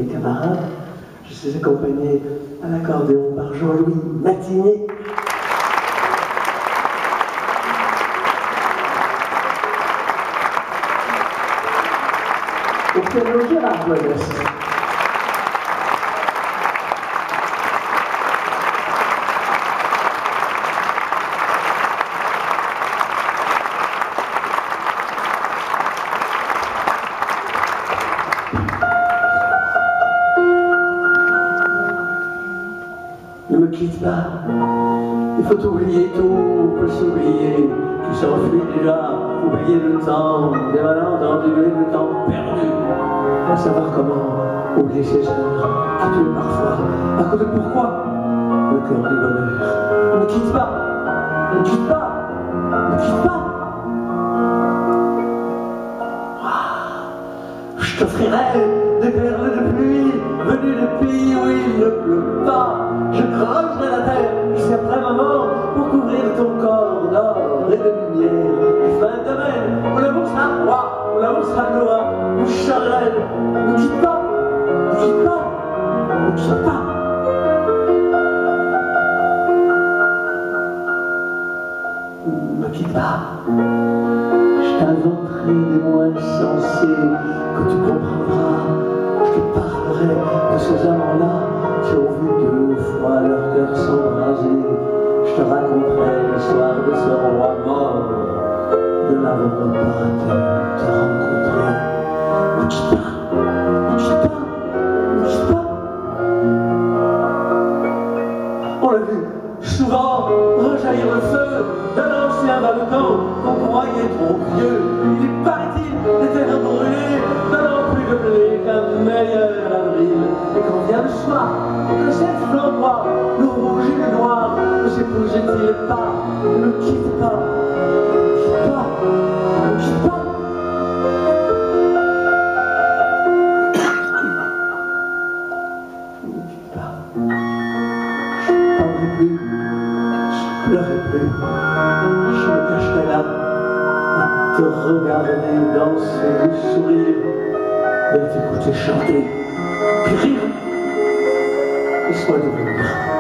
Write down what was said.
camarades. Je suis accompagné à l'accordéon par Jean-Louis Matiné. Au piano, Gérard Boinas. Ne me quitte pas, il faut oublier tout, on peut s'oublier, tout s'enfuit déjà, oublier le temps, des malentendus et le temps perdu. À savoir comment oublier ces heures qui tuent parfois, à cause de pourquoi le cœur du bonheur. Ne me quitte pas, ne me quitte pas, ne me quitte pas. Je t'offrirai des perles de pluie venues de pays où il ne pleut pas. Je creuserai la terre jusqu'après ma mort pour couvrir ton corps d'or et de lumière. Et fin de domaine où l'amour sera roi, où l'amour sera loi, où charrelle. Ne quitte pas, ne quitte pas, ne quitte pas. Ne quitte pas. Je t'inventerai des mots insensés que tu comprendras. Je te parlerai de ces amants-là qui ont vu deux fois leur cœur s'embraser. Je te raconterai l'histoire de ce roi mort, de n'avoir pas raté de te rencontrer. Ne quitte pas, ne quitte pas, ne quitte pas. On l'a vu souvent rejaillir le feu d'un ancien volcan qu'on croyait trop vieux. Il paraît-il des terres brûlées, donnant plus de blé qu'un meilleur avril. Et quand vient le soir, que cette flamboie, le rouge et le noir, ne s'épousait-il pas? Ne quitte pas, ne quitte pas, ne quitte pas. Ne quitte pas. Je parlerai plus, je pleurerai plus, je me cacherai là, à te regarder danser, sourire, et à t'écouter chanter, puis rire. Laisse-moi devenir.